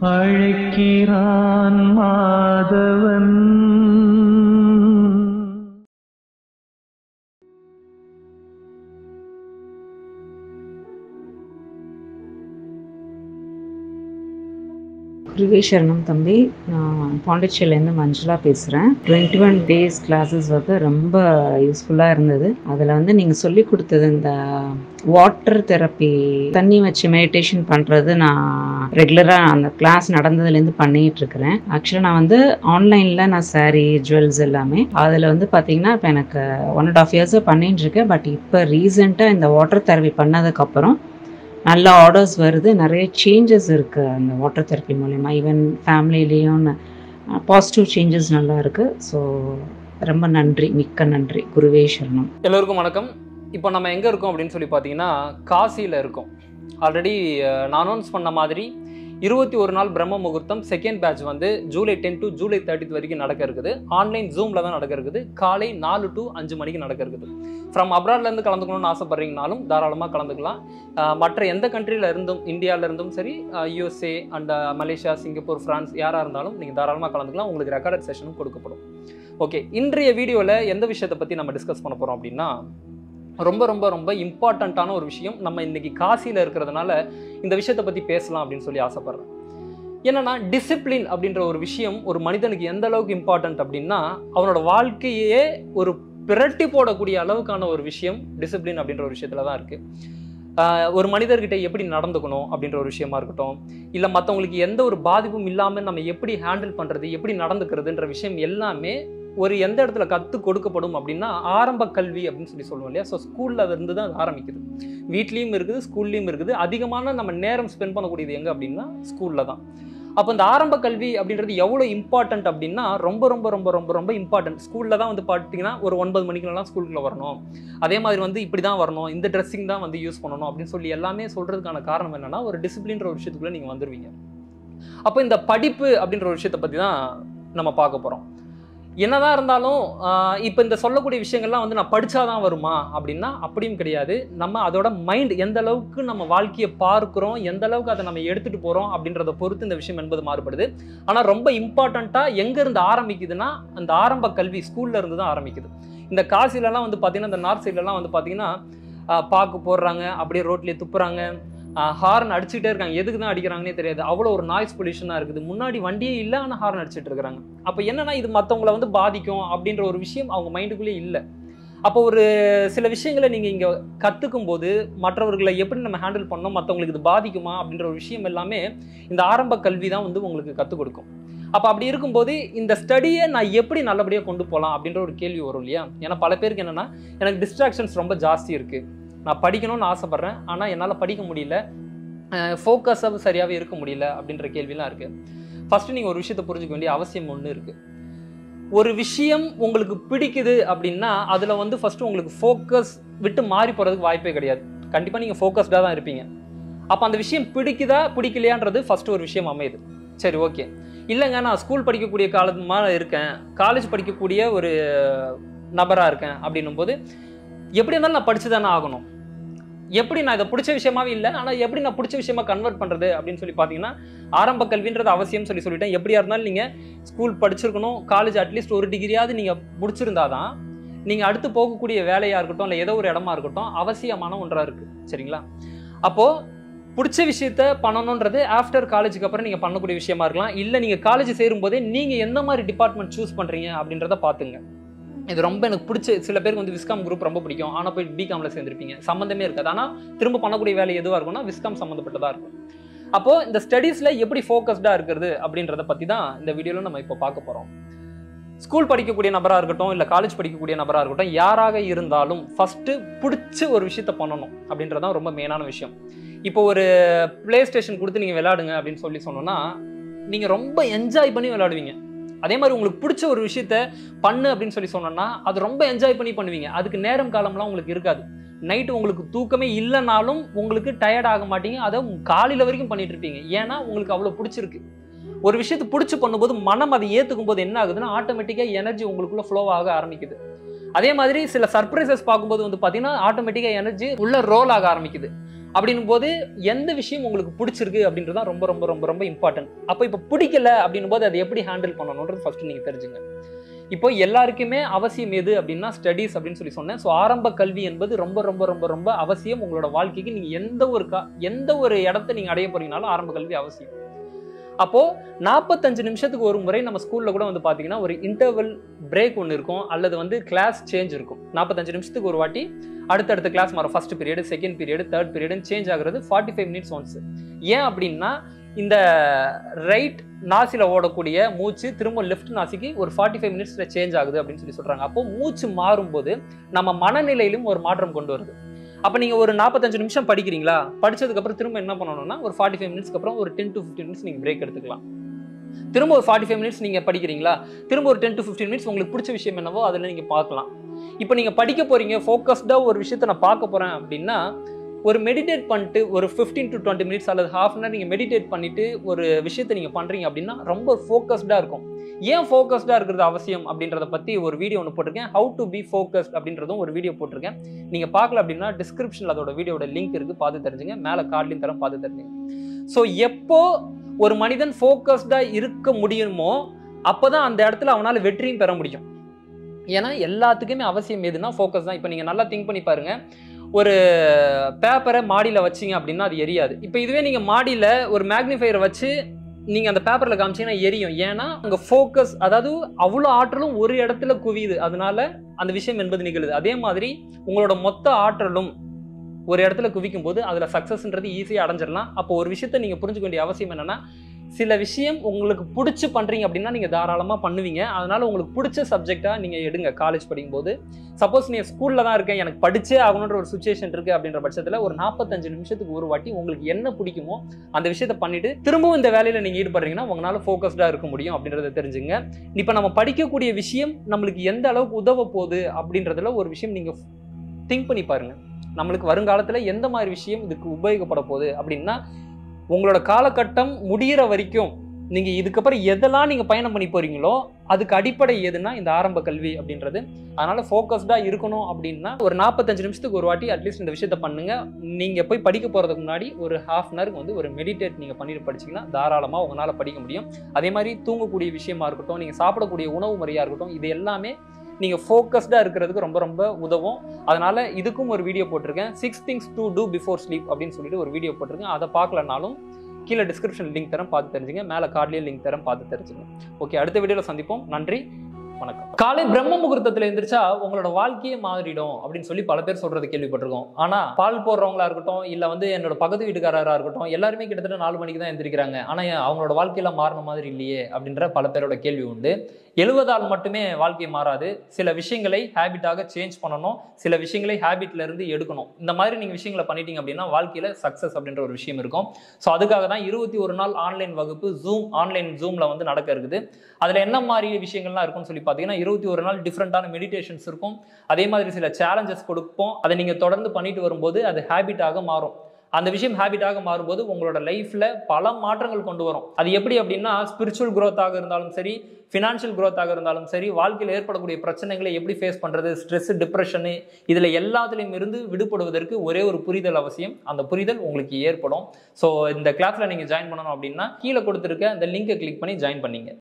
அழைக்கிறான் மாதவன். குருவேஷரணம் தம்பி, நான் பாண்டிச்சேரியிலேருந்து மஞ்சுளா பேசுகிறேன். 21 days கிளாஸஸ் ரொம்ப யூஸ்ஃபுல்லாக இருந்தது. அதில் நீங்கள் சொல்லி கொடுத்தது இந்த வாட்டர் தெரப்பி, தண்ணி வச்சு மெடிடேஷன் பண்ணுறது, நான் ரெகுலராக அந்த கிளாஸ் நடந்ததுலேருந்து பண்ணிகிட்ருக்கிறேன். ஆக்சுவலாக நான் ஆன்லைனில் நான் சாரீ ஜுவல்ஸ் எல்லாமே அதில் பார்த்தீங்கன்னா இப்போ எனக்கு 1.5 years பண்ணிட்டுருக்கேன். பட் இப்போ ரீசெண்டாக இந்த வாட்டர் தெரப்பி பண்ணதுக்கப்புறம் நல்ல ஆர்டர்ஸ் வருது, நிறைய சேஞ்சஸ் இருக்குது அந்த வாட்டர் தெரப்பி மூலிமா. ஈவன் ஃபேமிலிலேயும் பாசிட்டிவ் சேஞ்சஸ் நல்லா இருக்குது. ஸோ ரொம்ப நன்றி, மிக்க நன்றி. குருவேஷரணம். எல்லோருக்கும் வணக்கம். இப்போ நம்ம எங்கே இருக்கோம் அப்படின்னு சொல்லி பார்த்தீங்கன்னா காசியில் இருக்கோம். ஆல்ரெடி நான் அனௌன்ஸ் பண்ண மாதிரி 21 நாள் பிரம்ம முகூர்த்தம் second batch July 10 to July 30 வரைக்கும் நடக்க இருக்குது. ஆன்லைன் ஜூமில் தான் நடக்க இருக்குது. காலை 4 to 5 மணிக்கு நடக்க இருக்குது. ஃப்ரம் அப்ராட்லேருந்து கலந்துக்கணும்னு ஆசைப்படுறீங்கனாலும் தாராளமாக கலந்துக்கலாம். மற்ற எந்த கண்ட்ரியில் இருந்தும், இந்தியாவில் இருந்தும் சரி, USA and Malaysia, Singapore, France யாராக இருந்தாலும் நீங்கள் தாராளமாக கலந்துக்கலாம். உங்களுக்கு ரெக்கார்டட் செஷனும் கொடுக்கப்படும். ஓகே, இன்றைய வீடியோவில் எந்த விஷயத்தை பற்றி நம்ம டிஸ்கஸ் பண்ண போகிறோம் அப்படின்னா, ரொம்ப ரொம்ப ரொம்ப இம்பார்ட்டண்ட்டான ஒரு விஷயம். நம்ம இன்னைக்கு காசியில் இருக்கிறதுனால இந்த விஷயத்தை பற்றி பேசலாம் அப்படின்னு சொல்லி ஆசைப்பட்றேன். என்னன்னா, டிசிப்ளின் அப்படின்ற ஒரு விஷயம் ஒரு மனிதனுக்கு எந்த அளவுக்கு இம்பார்ட்டன்ட் அப்படின்னா, அவனோட வாழ்க்கையே ஒரு பிரட்டி போடக்கூடிய அளவுக்கான ஒரு விஷயம் டிசிப்ளின் அப்படின்ற ஒரு விஷயத்துல தான் இருக்குது. ஒரு மனிதர்கிட்ட எப்படி நடந்துக்கணும் அப்படின்ற ஒரு விஷயமா இருக்கட்டும், இல்லை மற்றவங்களுக்கு எந்த ஒரு பாதிப்பும் இல்லாமல் நம்ம எப்படி ஹேண்டில் பண்ணுறது, எப்படி நடந்துக்கிறதுன்ற விஷயம் எல்லாமே ஒரு எந்த இடத்துல கற்றுக் கொடுக்கப்படும் அப்படின்னா ஆரம்ப கல்வி அப்படின்னு சொல்லி சொல்லுவோம் இல்லையா. ஸோ ஸ்கூலில் இருந்து தான் அது ஆரம்பிக்குது. வீட்லேயும் இருக்குது, ஸ்கூல்லேயும் இருக்குது. அதிகமான நம்ம நேரம் ஸ்பெண்ட் பண்ணக்கூடியது எங்கே அப்படின்னா ஸ்கூலில் தான். அப்போ இந்த ஆரம்ப கல்வி அப்படின்றது எவ்வளோ இம்பார்ட்டன்ட் அப்படின்னா ரொம்ப ரொம்ப ரொம்ப ரொம்ப ரொம்ப இம்பார்ட்டன்ட். ஸ்கூலில் தான் பார்த்தீங்கன்னா ஒரு 9 மணிக்கெல்லாம் ஸ்கூலுக்குள்ள வரணும், அதே மாதிரி இப்படி தான் வரணும், இந்த ட்ரெஸ்ஸிங் தான் யூஸ் பண்ணணும் அப்படின்னு சொல்லி எல்லாமே சொல்கிறதுக்கான காரணம் என்னென்னா, ஒரு டிசிப்ளின்ற ஒரு விஷயத்துக்குள்ளே நீங்கள் வந்துடுவீங்க. அப்போ இந்த படிப்பு அப்படின்ற ஒரு விஷயத்தை பற்றி தான் நம்ம பார்க்க போகிறோம். என்னதான் இருந்தாலும் இப்போ இந்த சொல்லக்கூடிய விஷயங்கள்லாம் நான் படித்தாதான் வருமா அப்படின்னா அப்படியும் கிடையாது. நம்ம அதோட மைண்ட் எந்த அளவுக்கு நம்ம வாழ்க்கையை பார்க்குறோம், எந்த அளவுக்கு அதை நம்ம எடுத்துகிட்டு போகிறோம் அப்படின்றத பொறுத்து இந்த விஷயம் என்பது மாறுபடுது. ஆனால் ரொம்ப இம்பார்ட்டண்ட்டாக எங்கேருந்து ஆரம்பிக்குதுன்னா, அந்த ஆரம்ப கல்வி ஸ்கூலில் இருந்து தான் ஆரம்பிக்குது. இந்த காசிலலாம் பார்த்தீங்கன்னா, இந்த நார்த் சைட்லலாம் பார்த்தீங்கன்னா பாக்கு போடுறாங்க, அப்படியே ரோட்லேயே துப்புறாங்க, ஹார்ன் அடிச்சுட்டே இருக்காங்க. எதுக்கு தான் அடிக்கிறாங்கன்னே தெரியாது. அவ்வளோ ஒரு நாய்ஸ் பொல்யூஷனாக இருக்குது. முன்னாடி வண்டியே இல்லை, ஆனால் ஹார்ன் அடிச்சுட்டு இருக்கிறாங்க. அப்போ என்னன்னா, இது மற்றவங்களை பாதிக்கும் அப்படின்ற ஒரு விஷயம் அவங்க மைண்டுக்குள்ளே இல்லை. அப்போ ஒரு சில விஷயங்களை நீங்கள் இங்கே கற்றுக்கும் போது மற்றவர்களை எப்படி நம்ம ஹேண்டில் பண்ணோம், மற்றவங்களுக்கு இது பாதிக்குமா அப்படின்ற ஒரு விஷயம் எல்லாமே இந்த ஆரம்ப கல்வி தான் உங்களுக்கு கற்றுக் கொடுக்கும். அப்போ அப்படி இருக்கும்போது இந்த ஸ்டடியை நான் எப்படி நல்லபடியாக கொண்டு போகலாம் அப்படின்ற ஒரு கேள்வி வரும் இல்லையா. ஏன்னா பல பேருக்கு என்னென்னா, எனக்கு டிஸ்ட்ராக்ஷன்ஸ் ரொம்ப ஜாஸ்தி இருக்குது, நான் படிக்கணும்னு ஆசைப்பட்றேன், ஆனால் என்னால் படிக்க முடியல, ஃபோக்கஸாக சரியாகவே இருக்க முடியல அப்படின்ற கேள்விலாம் இருக்குது. ஃபஸ்ட்டு நீங்கள் ஒரு விஷயத்தை புரிஞ்சுக்க வேண்டிய அவசியம் ஒன்று இருக்குது. ஒரு விஷயம் உங்களுக்கு பிடிக்குது அப்படின்னா அதில் ஃபஸ்ட்டு உங்களுக்கு ஃபோக்கஸ் விட்டு மாறி போகிறதுக்கு வாய்ப்பே கிடையாது. கண்டிப்பாக நீங்கள் ஃபோக்கஸ்டாக தான் இருப்பீங்க. அப்போ அந்த விஷயம் பிடிக்குதா பிடிக்கலையான்றது ஃபஸ்ட்டு ஒரு விஷயம் அமையுது. சரி, ஓகே, இல்லைங்க நான் ஸ்கூல் படிக்கக்கூடிய காலமாக இருக்கேன், காலேஜ் படிக்கக்கூடிய ஒரு நபராக இருக்கேன் அப்படின்னும் போது எப்படி இருந்தாலும் நான் படித்து தானே ஆகணும். எப்படி நான் இதை பிடிச்ச விஷயமாவே இல்லை, ஆனால் எப்படி நான் பிடிச்ச விஷயமா கன்வெர்ட் பண்ணுறது அப்படின்னு சொல்லி பார்த்தீங்கன்னா ஆரம்ப கல்வின்றது அவசியம் சொல்லிட்டேன். எப்படியா இருந்தாலும் நீங்கள் ஸ்கூல் படிச்சிருக்கணும், காலேஜ் அட்லீஸ்ட் ஒரு டிகிரியாவது நீங்கள் முடிச்சிருந்தா தான் நீங்கள் அடுத்து போகக்கூடிய வேலையாக இருக்கட்டும், இல்லை ஏதோ ஒரு இடமா இருக்கட்டும், அவசியமான ஒன்றாக இருக்குது. சரிங்களா? அப்போது பிடிச்ச விஷயத்த பண்ணணுன்றது ஆஃப்டர் காலேஜுக்கு அப்புறம் நீங்கள் பண்ணக்கூடிய விஷயமா இருக்கலாம். இல்லை நீங்கள் காலேஜ் சேரும்போதே நீங்கள் எந்த மாதிரி டிபார்ட்மெண்ட் சூஸ் பண்ணுறீங்க அப்படின்றத பார்த்துங்க. இது ரொம்ப எனக்கு பிடிச்ச, சில பேருக்கு விஸ்காம் குரூப் ரொம்ப பிடிக்கும், ஆனால் போய் பிகாமில் சேர்ந்துருப்பீங்க, சம்மந்தமே இருக்காது. ஆனால் திரும்ப பண்ணக்கூடிய வேலை எதுவாக இருக்கும்னா விஸ்காம் சம்மந்தப்பட்டதாக இருக்கும். அப்போது இந்த ஸ்டடீஸில் எப்படி ஃபோக்கஸ்டாக இருக்கிறது அப்படின்றத பற்றி தான் இந்த வீடியோவில் நம்ம இப்போ பார்க்க போகிறோம். ஸ்கூல் படிக்கக்கூடிய நபராக இருக்கட்டும், இல்லை காலேஜ் படிக்கக்கூடிய நபராக இருக்கட்டும், யாராக இருந்தாலும் ஃபஸ்ட்டு பிடிச்ச ஒரு விஷயத்த பண்ணணும் அப்படின்றதான் ரொம்ப மெயினான விஷயம். இப்போ ஒரு பிளே ஸ்டேஷன் கொடுத்து நீங்கள் விளையாடுங்க அப்படின்னு சொன்னோன்னா நீங்கள் ரொம்ப என்ஜாய் பண்ணி விளையாடுவீங்க. அதே மாதிரி உங்களுக்கு பிடிச்ச ஒரு விஷயத்த பண்ணு அப்படின்னு சொன்னோன்னா அது ரொம்ப என்ஜாய் பண்ணி பண்ணுவீங்க. அதுக்கு நேரம் காலம்லாம் உங்களுக்கு இருக்காது. நைட்டு உங்களுக்கு தூக்கமே இல்லைனாலும் உங்களுக்கு டயர்ட் ஆக மாட்டீங்க, அதை காலையில் வரைக்கும் பண்ணிட்டு இருப்பீங்க. ஏன்னா உங்களுக்கு அவ்வளோ பிடிச்சிருக்கு. ஒரு விஷயத்தை பிடிச்சி பண்ணும்போது மனம் அதை ஏற்றுக்கும் போது என்ன ஆகுதுன்னா ஆட்டோமேட்டிக்காக எனர்ஜி உங்களுக்குள்ள ஃப்ளோ ஆக ஆரம்பிக்குது. அதே மாதிரி சில சர்ப்ரைசஸ் பார்க்கும்போது பார்த்தீங்கன்னா ஆட்டோமேட்டிக்காக எனர்ஜி உள்ள ரோல் ஆக ஆரம்பிக்குது. அப்படின்னும் போது எந்த விஷயம் உங்களுக்கு பிடிச்சிருக்கு அப்படின்றது தான் ரொம்ப ரொம்ப ரொம்ப ரொம்ப இம்பார்ட்டன்ட். அப்போ இப்போ பிடிக்கல அப்படின்னும் போது அதை எப்படி ஹேண்டில் பண்ணணுன்றது ஃபர்ஸ்ட் நீங்கள் தெரிஞ்சுங்க. இப்போ எல்லாருக்குமே அவசியம் எது அப்படின்னா ஸ்டடீஸ் அப்படின்னு சொல்லி சொன்னேன். ஸோ ஆரம்ப கல்வி என்பது ரொம்ப ரொம்ப ரொம்ப ரொம்ப அவசியம். உங்களோட வாழ்க்கைக்கு நீங்கள் எந்த ஒரு இடத்த நீங்கள் அடைய போறீங்கனாலும் ஆரம்ப கல்வி அவசியம். அப்போ 45 நிமிஷத்துக்கு ஒரு முறை நம்ம ஸ்கூல்ல கூட வந்து பாத்தீங்கன்னா ஒரு இன்டர்வல் பிரேக் ஒன்று இருக்கும், அல்லது வந்து கிளாஸ் சேஞ்ச் இருக்கும். 45 நிமிஷத்துக்கு ஒரு வாட்டி அடுத்தடுத்த கிளாஸ் மாறும். First period, second period, third period change ஆகுறது 45 மினிட்ஸ் ஒன்ஸ். ஏன் அப்படின்னா இந்த ரைட் நாசில ஓடக்கூடிய மூச்சு திரும்ப லெஃப்ட் நாசிக்கு ஒரு 45 மினிட்ஸ்ல சேஞ்ச் ஆகுது அப்படின்னு சொல்லி சொல்றாங்க. அப்போ மூச்சு மாறும்போது நம்ம மனநிலையிலும் ஒரு மாற்றம் கொண்டு வருது. அப்போ நீங்கள் ஒரு 45 நிமிஷம் படிக்கிறீங்களா, படிச்சதுக்கப்புறம் திரும்ப என்ன பண்ணணும்னா ஒரு 45 மினிட்ஸ்க்கு அப்புறம் ஒரு 10 to 15 மினிட்ஸ் நீங்கள் பிரேக் எடுத்துக்கலாம். திரும்ப ஒரு 45 மினிட்ஸ் நீங்கள் படிக்கிறீங்களா, திரும்ப ஒரு 10 to 15 மினிட்ஸ் உங்களுக்கு பிடிச்ச விஷயம் என்னவோ அதில் நீங்கள் பார்க்கலாம். இப்போ நீங்கள் படிக்க போறீங்க, ஃபோக்கஸ்டாக ஒரு விஷயத்தை நான் பார்க்க போகிறேன் அப்படின்னா ஒரு மெடிடேட் பண்ணிட்டு ஒரு 15 to 20 மினிட்ஸ் அல்லது ஹாஃப் அன் ஹவர் நீங்கள் மெடிடேட் பண்ணிட்டு ஒரு விஷயத்தை நீங்கள் பண்ணுறீங்க அப்படின்னா ரொம்ப ஃபோக்கஸ்டாக இருக்கும். ஏன் ஃபோக்கஸ்டாக இருக்கிறது அவசியம் அப்படின்றத பற்றி ஒரு வீடியோ ஒன்று போட்டிருக்கேன். ஹவு டு பி ஃபோக்கஸ்ட் அப்படின்றதும் ஒரு வீடியோ போட்டிருக்கேன். நீங்கள் பார்க்கல அப்படின்னா டிஸ்கிரிப்ஷனில் அதோட வீடியோட லிங்க் இருக்குது, பார்த்து தெரிஞ்சுங்க. மேலே கார்ட்லையும் தரம் பார்த்து தெரிஞ்சுங்க. ஸோ எப்போ ஒரு மனிதன் ஃபோக்கஸ்டாக இருக்க முடியுமோ அப்போ தான் அந்த இடத்துல அவனால் வெற்றியும் பெற முடியும். ஏன்னா எல்லாத்துக்குமே அவசியம் எதுனா ஃபோக்கஸ் தான். இப்போ நீங்கள் நல்லா திங்க் பண்ணி பாருங்கள். ஒரு பேப்பரை மாடியில் வச்சிங்க அப்படின்னா அது எரியாது. இப்போ இதுவே நீங்கள் மாடியில் ஒரு மேக்னிஃபையரை வச்சு நீங்கள் அந்த பேப்பரில் காமிச்சிங்கன்னா எரியும். ஏன்னா அங்கே ஃபோக்கஸ், அதாவது அவ்வளோ ஆற்றலும் ஒரு இடத்துல குவியுது, அதனால அந்த விஷயம் என்பது நிகழுது. அதே மாதிரி உங்களோட மொத்த ஆற்றலும் ஒரு இடத்துல குவிக்கும் போது அதில் சக்ஸஸ்ன்றது ஈஸியாக அடைஞ்சிடலாம். அப்போ ஒரு விஷயத்தை நீங்கள் புரிஞ்சுக்க வேண்டிய அவசியம் என்னென்னா, சில விஷயம் உங்களுக்கு பிடிச்சி பண்ணுறீங்க அப்படின்னா நீங்கள் தாராளமாக பண்ணுவீங்க. அதனால் உங்களுக்கு பிடிச்ச சப்ஜெக்டாக நீங்கள் எடுங்க. காலேஜ் படிக்கும்போது சப்போஸ் நீங்கள் ஸ்கூலில் தான் இருக்கேன், எனக்கு படித்தே ஆகணுன்ற ஒரு சுச்சுவேஷன் இருக்குது அப்படின்ற பட்சத்தில் ஒரு 45 நிமிஷத்துக்கு ஒரு வாட்டி உங்களுக்கு என்ன பிடிக்குமோ அந்த விஷயத்தை பண்ணிவிட்டு திரும்பவும் இந்த வேலையில் நீங்கள் ஈடுபடுறீங்கன்னா உங்களால் ஃபோக்கஸ்டாக இருக்க முடியும் அப்படின்றத தெரிஞ்சுங்க. இப்போ நம்ம படிக்கக்கூடிய விஷயம் நம்மளுக்கு எந்த அளவுக்கு உதவ போகுது அப்படின்றதுல ஒரு விஷயம் நீங்கள் திங்க் பண்ணி பாருங்கள். நம்மளுக்கு வருங்காலத்தில் எந்த மாதிரி விஷயம் இதுக்கு உபயோகப்பட போகுது அப்படின்னா, உங்களோட காலகட்டம் முடிகிற வரைக்கும் நீங்கள் இதுக்கப்புறம் எதெல்லாம் நீங்கள் பயணம் பண்ணி போகிறீங்களோ அதுக்கு அடிப்படை எதுனா இந்த ஆரம்ப கல்வி அப்படின்றது. அதனால் ஃபோக்கஸ்டாக இருக்கணும் அப்படின்னா ஒரு 45 நிமிஷத்துக்கு ஒரு வாட்டி அட்லீஸ்ட் இந்த விஷயத்தை பண்ணுங்கள். நீங்கள் போய் படிக்க போகிறதுக்கு முன்னாடி ஒரு ஹாஃப் அன் ஹவருக்கு வந்து ஒரு மெடிடேட் நீங்கள் பண்ணிட்டு படிச்சிங்கன்னா தாராளமாக உங்களால் படிக்க முடியும். அதே மாதிரி தூங்கக்கூடிய விஷயமா இருக்கட்டும், நீங்கள் சாப்பிடக்கூடிய உணவு முறையாக இருக்கட்டும், இது எல்லாமே நீங்கள் ஃபோக்கஸ்டாக இருக்கிறதுக்கு ரொம்ப ரொம்ப உதவும். அதனால் இதுக்கும் ஒரு வீடியோ போட்டிருக்கேன். 6 things to do before sleep அப்படின்னு சொல்லிட்டு ஒரு வீடியோ போட்டிருக்கேன். அதை பார்க்கலனாலும் கீழே டிஸ்கிரிப்ஷன் லிங்க் தரேன், பார்த்து தெரிஞ்சுங்க. மேலே கார்ட்லேயே லிங்க் தரேன், பார்த்து தெரிஞ்சுங்க. ஓகே, அடுத்த வீடியோவில் சந்திப்போம். நன்றி, வணக்கம். காலை பிரம்ம முகூர்த்தத்தில் எந்திரிச்சா உங்களோட வாழ்க்கையே மாறிடும் அப்படின்னு சொல்லி பல பேர் சொல்றது கேள்விப்பட்டிருக்கோம். ஆனா பால் போடுறவங்களா இருக்கட்டும், இல்ல வந்து என்னோட பக்கத்து வீட்டுக்காரராக இருக்கட்டும், எல்லாருமே கிட்டத்தட்ட 4 மணிக்கு தான் எந்திரிக்கிறாங்க. ஆனா அவங்களோட வாழ்க்கையில மாறின மாதிரி இல்லையே அப்படின்ற பல பேரோட கேள்வி உண்டு. எழுவதால் மட்டுமே வாழ்க்கை மாறாது. சில விஷயங்களை ஹேபிட்டாக சேஞ்ச் பண்ணணும், சில விஷயங்களை ஹேபிட்ல இருந்து எடுக்கணும். இந்த மாதிரி நீங்க விஷயங்களை பண்ணிட்டீங்க அப்படின்னா வாழ்க்கையில சக்சஸ் அப்படின்ற ஒரு விஷயம் இருக்கும். ஸோ அதுக்காக தான் 21 நாள் ஆன்லைன் வகுப்பு ஆன்லைன் ஜூம்ல வந்து நடக்க இருக்குது. அதுல என்ன மாதிரி விஷயங்கள்லாம் இருக்கும்னு சொல்லி பார்த்தீங்கன்னா 21 நாள் டிஃப்ரெண்டான மெடிடேஷன்ஸ் இருக்கும். அதே மாதிரி சில சேலஞ்சஸ் கொடுப்போம். அதை நீங்க தொடர்ந்து பண்ணிட்டு வரும்போது அது ஹேபிட்டாக மாறும். அந்த விஷயம் ஹேபிட்டாக மாறும்போது உங்களோட லைஃப்ல பல மாற்றங்கள் கொண்டு வரும். அது எப்படி அப்படின்னா ஸ்பிரிச்சுவல் growth-ஆக இருந்தாலும் சரி, ஃபினான்ஷியல் growth-ஆக இருந்தாலும் சரி, வாழ்க்கையில் ஏற்படக்கூடிய பிரச்சனைகளை எப்படி ஃபேஸ் பண்றது, ஸ்ட்ரெஸ், டிப்ரெஷனு, இதுல எல்லாத்துலையும் இருந்து விடுபடுவதற்கு ஒரே ஒரு புரிதல் அவசியம். அந்த புரிதல் உங்களுக்கு ஏற்படும். ஸோ இந்த கிளாஸ்ல நீங்க ஜாயின் பண்ணணும் அப்படின்னா கீழே கொடுத்துருக்க அந்த லிங்கை கிளிக் பண்ணி ஜாயின் பண்ணீங்க.